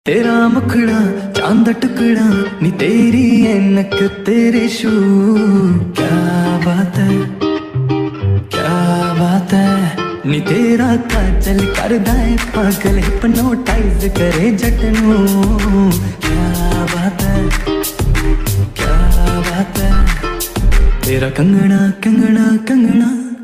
तेरा मुखड़ा चांद टुकड़ा नी तेरी ऐनक तेरे शू। क्या बात है, क्या बात है नी तेरा काजल करदा है पागल हिप्नोटाइज करे जट नू। क्या बात है, क्या बात है तेरा कंगना कंगना कंगना